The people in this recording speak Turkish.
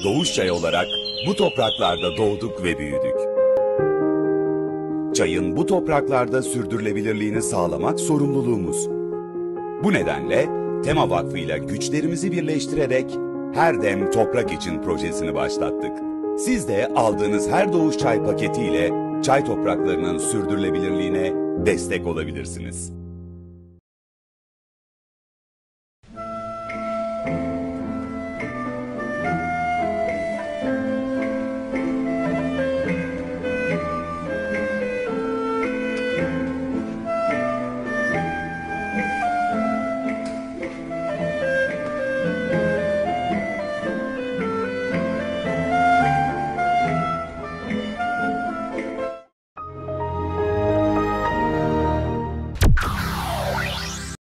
Doğuş Çay olarak bu topraklarda doğduk ve büyüdük. Çayın bu topraklarda sürdürülebilirliğini sağlamak sorumluluğumuz. Bu nedenle Tema Vakfı ile güçlerimizi birleştirerek Her Dem Toprak İçin projesini başlattık. Siz de aldığınız her Doğuş Çay paketiyle çay topraklarının sürdürülebilirliğine destek olabilirsiniz.